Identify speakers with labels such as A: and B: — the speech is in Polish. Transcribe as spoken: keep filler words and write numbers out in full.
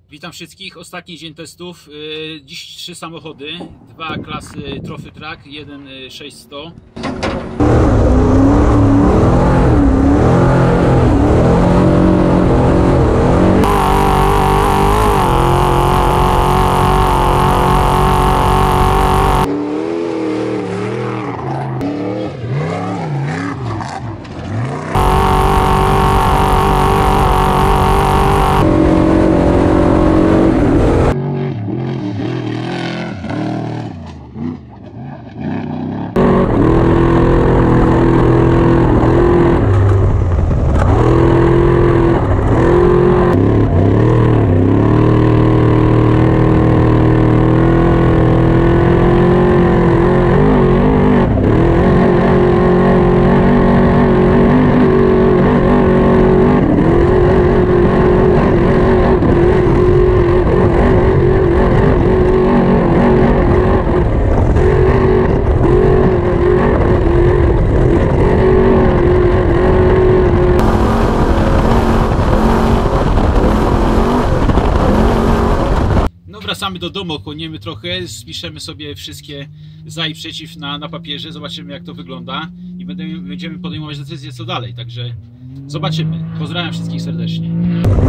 A: Witam wszystkich. Ostatni dzień testów. Dziś trzy samochody. Dwa klasy Trophy Track, jeden sześćset. Wracamy do domu, chłoniemy trochę, spiszemy sobie wszystkie za i przeciw na, na papierze, zobaczymy jak to wygląda i będziemy, będziemy podejmować decyzję co dalej, także zobaczymy. Pozdrawiam wszystkich serdecznie.